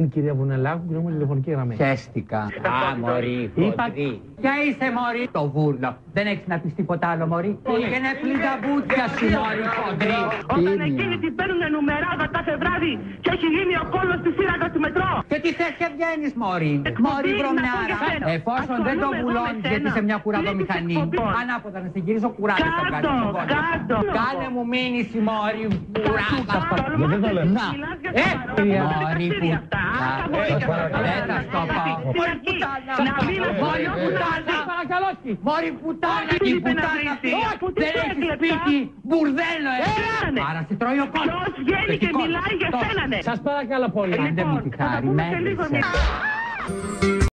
κυρία Βουνελάκου και μου τηλεφωνική γραμμή. Χαίστηκα. Α, μωρή, χοντρή. Ποια είσαι, μωρή? Το βούρνο. Δεν έχεις να πεις τίποτα άλλο, μωρή? Και είναι πλήτα μπούτια σου, μωρή, χοντρή. Όταν εκείνοι την παίρνουνε νουμεράδα κάθε βράδυ και έχει γίνει ο κόλλος της σύραγγας του μετρό. Και τι θες και βγαίνεις, μωρή? Μωρή βρωμιάρα. Εφόσον δεν το βουλώνεις γιατί είσαι μια κουραδομηχανή. Ανάποδα να σε γυρίσω κουράδι στο κάτι. Κάνε μου μήνυση, μωρή, κουράδα. Γιατί το λες? Να. Μωρή που... Δεν θα στο πω. Μωρή πουτάνα. Μωρή πουτάνα. Μωρή πουτάνα. Η πουτάνα δεν έχει σπίτι. Μπουρδέλο, άρα σε τρώει ο κόσμος. Ποιος βγαίνει και μιλάει για σένα, ναι. Σας παρακαλώ πολύ. Άντε μου τη χάρη, μέτρησε.